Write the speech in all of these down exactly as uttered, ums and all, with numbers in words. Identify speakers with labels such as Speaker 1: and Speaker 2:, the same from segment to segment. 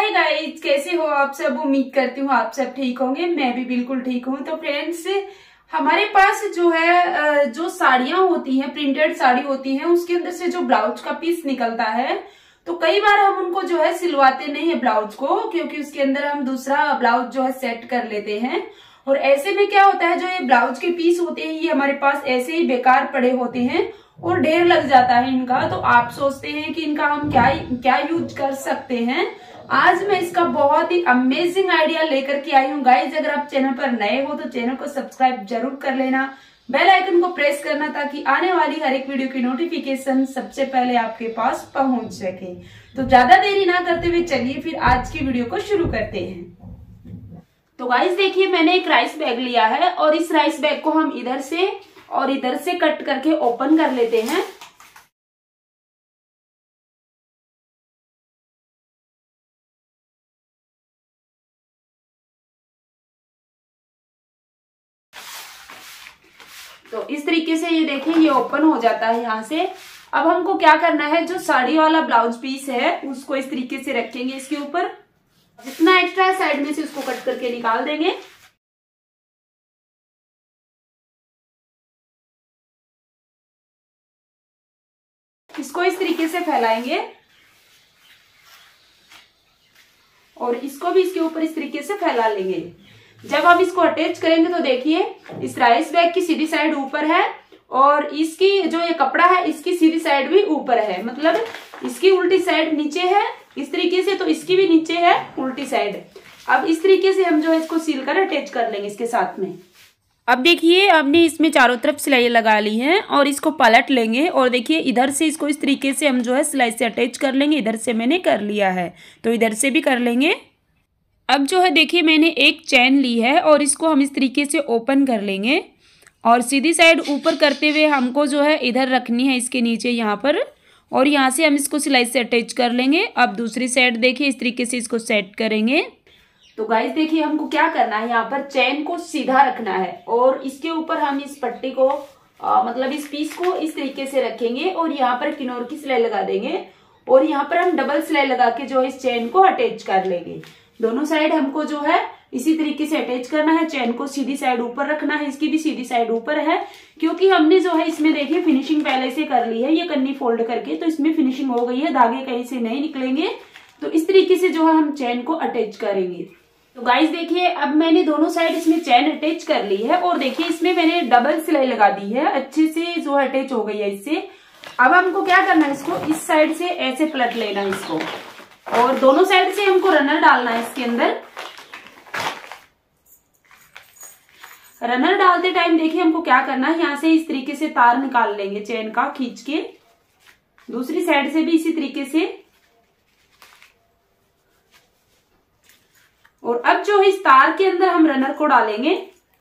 Speaker 1: Hi guys, कैसे हो आप सब। उम्मीद करती हूँ आप सब ठीक होंगे। मैं भी बिल्कुल ठीक हूँ। तो फ्रेंड्स, हमारे पास जो है जो साड़ियां होती हैं, प्रिंटेड साड़ी होती हैं, उसके अंदर से जो ब्लाउज का पीस निकलता है, तो कई बार हम उनको जो है सिलवाते नहीं है ब्लाउज को, क्योंकि उसके अंदर हम दूसरा ब्लाउज जो है सेट कर लेते हैं। और ऐसे में क्या होता है, जो ये ब्लाउज के पीस होते हैं ये हमारे पास ऐसे ही बेकार पड़े होते हैं और ढेर लग जाता है इनका। तो आप सोचते हैं कि इनका हम क्या क्या यूज कर सकते हैं। आज मैं इसका बहुत ही अमेजिंग आइडिया लेकर के आई हूँ गाइज। अगर आप चैनल पर नए हो तो चैनल को सब्सक्राइब जरूर कर लेना, बेल आइकन को प्रेस करना, ताकि आने वाली हर एक वीडियो की नोटिफिकेशन सबसे पहले आपके पास पहुंच सके। तो ज्यादा देरी ना करते हुए चलिए फिर आज की वीडियो को शुरू करते हैं। तो गाइज देखिए, मैंने एक राइस बैग लिया है और इस राइस बैग को हम इधर से और इधर से कट करके ओपन कर लेते हैं। तो इस तरीके से ये देखें, ये ओपन हो जाता है यहाँ से। अब हमको क्या करना है, जो साड़ी वाला ब्लाउज पीस है उसको इस तरीके से रखेंगे इसके ऊपर। जितना एक्स्ट्रा है साइड में से उसको कट करके निकाल देंगे। इसको इस तरीके से फैलाएंगे और इसको भी इसके ऊपर इस तरीके से फैला लेंगे। जब हम इसको अटैच करेंगे तो देखिए, इस राइस बैग की सीधी साइड ऊपर है और इसकी जो ये कपड़ा है इसकी सीधी साइड भी ऊपर है, मतलब इसकी उल्टी साइड नीचे है इस तरीके से, तो इसकी भी नीचे है उल्टी साइड। अब इस तरीके से हम जो है इसको सील कर अटैच कर लेंगे इसके साथ में। अब देखिए, हमने इसमें चारों तरफ सिलाई लगा ली है और इसको पलट लेंगे और देखिए इधर से इसको इस तरीके से हम जो है सिलाई से अटैच कर लेंगे। इधर से मैंने कर लिया है तो इधर से भी कर लेंगे। अब जो है देखिए, मैंने एक चैन ली है और इसको हम इस तरीके से ओपन कर लेंगे और सीधी साइड ऊपर करते हुए हमको जो है इधर रखनी है इसके नीचे यहाँ पर, और यहाँ से हम इसको सिलाई से अटैच कर लेंगे। अब दूसरी साइड देखिए इस तरीके से इसको सेट करेंगे। तो गाइस देखिए, हमको क्या करना है, यहाँ पर चैन को सीधा रखना है और इसके ऊपर हम इस पट्टी को आ, मतलब इस पीस को इस तरीके से रखेंगे और यहाँ पर किनोर की सिलाई लगा देंगे और यहाँ पर हम डबल सिलाई लगा के जो इस चैन को अटैच कर लेंगे। दोनों साइड हमको जो है इसी तरीके से अटैच करना है। चैन को सीधी साइड ऊपर रखना है, इसकी भी सीधी साइड ऊपर है, क्योंकि हमने जो है इसमें देखिए फिनिशिंग पहले से कर ली है ये कन्नी फोल्ड करके, तो इसमें फिनिशिंग हो गई है, धागे कहीं से नहीं निकलेंगे। तो इस तरीके से जो है हम चैन को अटैच करेंगे। तो गाइस देखिए, अब मैंने दोनों साइड इसमें चैन अटैच कर ली है और देखिए इसमें मैंने डबल सिलाई लगा दी है, अच्छे से जो अटैच हो गई है इससे। अब हमको क्या करना है, इसको इस साइड से ऐसे पलट लेना है इसको और दोनों साइड से हमको रनर डालना है इसके अंदर। रनर डालते टाइम देखिए हमको क्या करना है, यहाँ से इस तरीके से तार निकाल लेंगे चैन का खींच के, दूसरी साइड से भी इसी तरीके से। और अब जो है इस तार के अंदर हम रनर को डालेंगे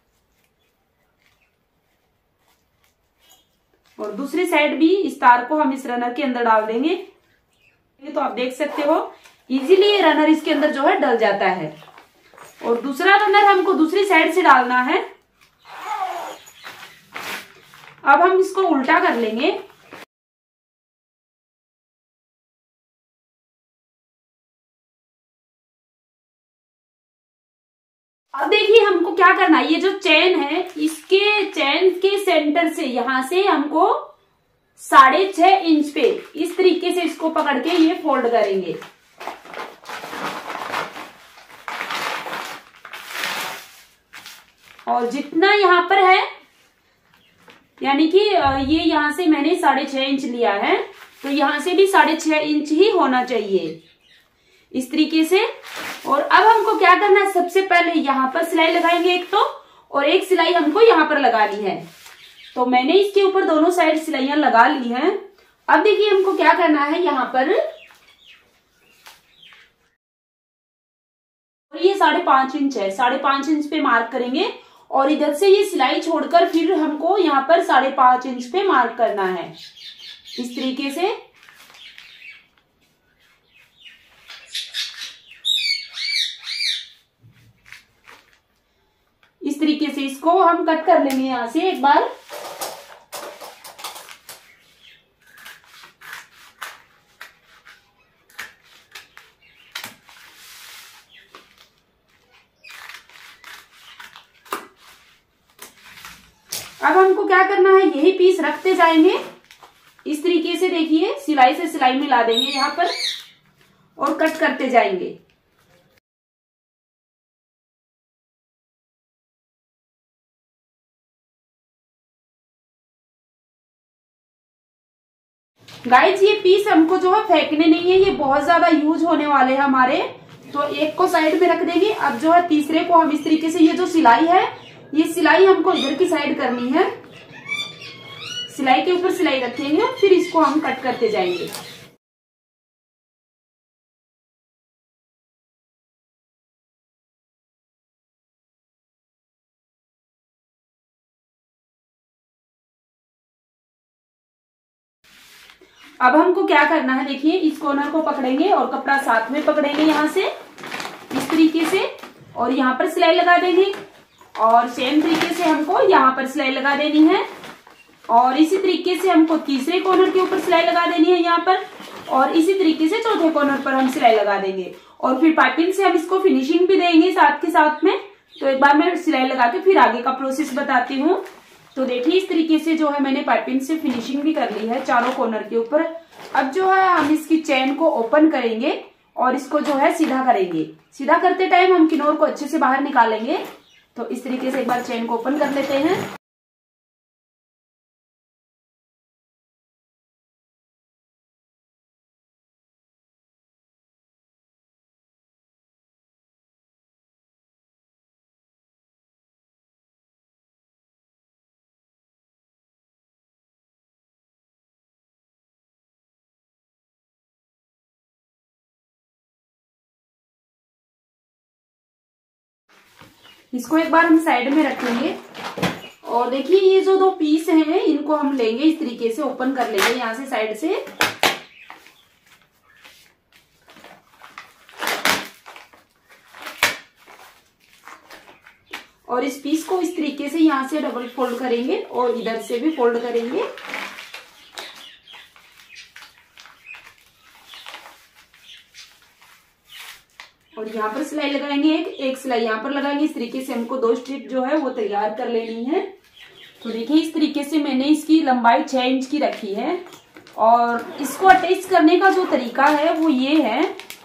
Speaker 1: और दूसरी साइड भी इस तार को हम इस रनर के अंदर डाल देंगे। तो आप देख सकते हो इजीली ये रनर इसके अंदर जो है डल जाता है। और दूसरा रनर हमको दूसरी साइड से डालना है। अब हम इसको उल्टा कर लेंगे। अब देखिए हमको क्या करना है, ये जो चैन है इसके चैन के सेंटर से यहां से हमको साढ़े छह इंच पे इस तरीके से इसको पकड़ के ये फोल्ड करेंगे। और जितना यहाँ पर है, यानी कि ये यहाँ से मैंने साढ़े छह इंच लिया है, तो यहाँ से भी साढ़े छह इंच ही होना चाहिए इस तरीके से। और अब हमको क्या करना है, सबसे पहले यहाँ पर सिलाई लगाएंगे एक तो, और एक सिलाई हमको यहाँ पर लगानी है। तो मैंने इसके ऊपर दोनों साइड सिलाइयां लगा ली हैं। अब देखिए हमको क्या करना है, यहाँ पर ये साढ़े पांच इंच है, साढ़े पांच इंच पे मार्क करेंगे और इधर से ये सिलाई छोड़कर फिर हमको यहाँ पर साढ़े पांच इंच पे मार्क करना है इस तरीके से। इस तरीके से इसको हम कट कर लेंगे यहां से एक बार। अब हमको क्या करना है, यही पीस रखते जाएंगे इस तरीके से। देखिए सिलाई से सिलाई मिला देंगे यहाँ पर और कट करते जाएंगे। गाइज ये पीस हमको जो है फेंकने नहीं है, ये बहुत ज्यादा यूज होने वाले हैं हमारे, तो एक को साइड में रख देंगे। अब जो है तीसरे को हम इस तरीके से, ये जो सिलाई है ये सिलाई हमको इधर की साइड करनी है, सिलाई के ऊपर सिलाई रखेंगे, फिर इसको हम कट करते जाएंगे। अब हमको क्या करना है, देखिए इस कॉर्नर को पकड़ेंगे और कपड़ा साथ में पकड़ेंगे यहाँ से इस तरीके से, और यहाँ पर सिलाई लगा देंगे, और सेम तरीके से हमको यहाँ पर सिलाई लगा देनी है, और इसी तरीके से हमको तीसरे कॉर्नर के ऊपर सिलाई लगा देनी है यहाँ पर, और इसी तरीके से चौथे कॉर्नर पर हम सिलाई लगा देंगे, और फिर पाइपिंग से हम इसको फिनिशिंग भी देंगे साथ के साथ में। तो एक बार मैं सिलाई लगा के फिर आगे का प्रोसेस बताती हूँ। तो देखिए इस तरीके से जो है मैंने पाइपिंग से फिनिशिंग भी कर ली है चारों कॉर्नर के ऊपर। अब जो है हम इसकी चेन को ओपन करेंगे और इसको जो है सीधा करेंगे। सीधा करते टाइम हम किनोर को अच्छे से बाहर निकालेंगे। तो इस तरीके से एक बार चेन को ओपन कर लेते हैं। इसको एक बार हम साइड में रखेंगे, और देखिए ये जो दो पीस हैं इनको हम लेंगे इस तरीके से, ओपन कर लेंगे यहाँ से साइड से। और इस पीस को इस तरीके से यहाँ से डबल फोल्ड करेंगे और इधर से भी फोल्ड करेंगे। और यहाँ पर सिलाई लगाएंगे, एक एक सिलाई यहाँ पर लगाएंगे। इस तरीके से हमको दो स्ट्रिप जो है वो तैयार कर लेनी है। तो देखिए इस तरीके से मैंने इसकी लंबाई छह इंच की रखी है, और इसको अटैच करने का जो तरीका है वो ये है,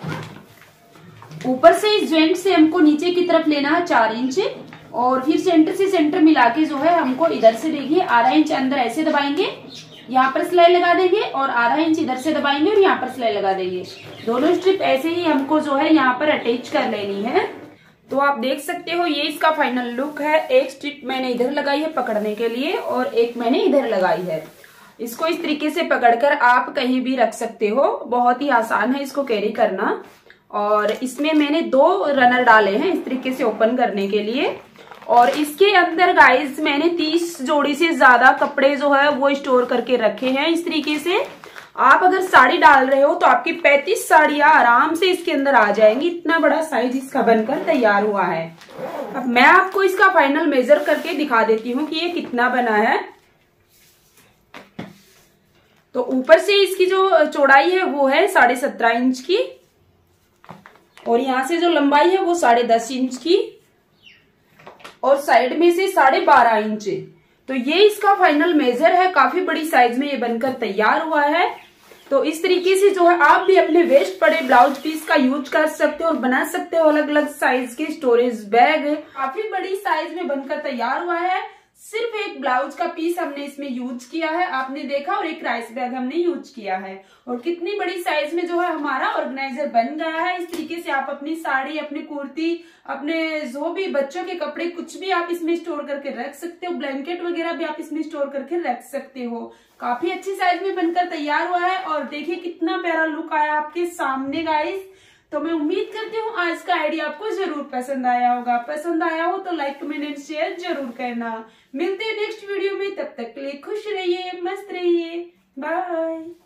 Speaker 1: ऊपर से इस जॉइंट से हमको नीचे की तरफ लेना है चार इंच, और फिर सेंटर से सेंटर मिला के जो है हमको इधर से देखिए आधा इंच अंदर ऐसे दबाएंगे, यहाँ पर सिलाई लगा देंगे, और आधा इंच इधर से दबाएंगे और यहाँ पर सिलाई लगा देंगे। दोनों स्ट्रिप ऐसे ही हमको जो है यहाँ पर अटैच कर लेनी है। तो आप देख सकते हो ये इसका फाइनल लुक है। एक स्ट्रिप मैंने इधर लगाई है पकड़ने के लिए, और एक मैंने इधर लगाई है। इसको इस तरीके से पकड़कर आप कहीं भी रख सकते हो, बहुत ही आसान है इसको कैरी करना। और इसमें मैंने दो रनर डाले हैं इस तरीके से ओपन करने के लिए, और इसके अंदर गाइस मैंने तीस जोड़ी से ज्यादा कपड़े जो है वो स्टोर करके रखे हैं इस तरीके से। आप अगर साड़ी डाल रहे हो तो आपकी पैंतीस साड़ियां आराम से इसके अंदर आ जाएंगी। इतना बड़ा साइज इसका बनकर तैयार हुआ है। अब मैं आपको इसका फाइनल मेजर करके दिखा देती हूँ कि ये कितना बना है। तो ऊपर से इसकी जो चौड़ाई है वो है साढ़े सत्रह इंच की, और यहाँ से जो लंबाई है वो साढ़े दस इंच की, और साइड में से साढ़े बारह इंच। तो ये इसका फाइनल मेजर है। काफी बड़ी साइज में ये बनकर तैयार हुआ है। तो इस तरीके से जो है आप भी अपने वेस्ट पड़े ब्लाउज पीस का यूज कर सकते हो और बना सकते हो अलग अलग साइज के स्टोरेज बैग। काफी बड़ी साइज में बनकर तैयार हुआ है। सिर्फ एक ब्लाउज का पीस हमने इसमें यूज किया है, आपने देखा, और एक राइस बैग हमने यूज किया है। और कितनी बड़ी साइज में जो है हमारा ऑर्गेनाइजर बन गया है। इस तरीके से आप अपनी साड़ी, अपनी कुर्ती, अपने जो भी बच्चों के कपड़े, कुछ भी आप इसमें स्टोर करके रख सकते हो। ब्लैंकेट वगैरह भी आप इसमें स्टोर करके रख सकते हो। काफी अच्छी साइज में बनकर तैयार हुआ है, और देखिए कितना प्यारा लुक आया आपके सामने गाइस। तो मैं उम्मीद करती हूँ आज का आइडिया आपको जरूर पसंद आया होगा। पसंद आया हो तो लाइक, कमेंट एंड शेयर जरूर करना। मिलते हैं नेक्स्ट वीडियो में, तब तक के लिए खुश रहिए, मस्त रहिए, बाय।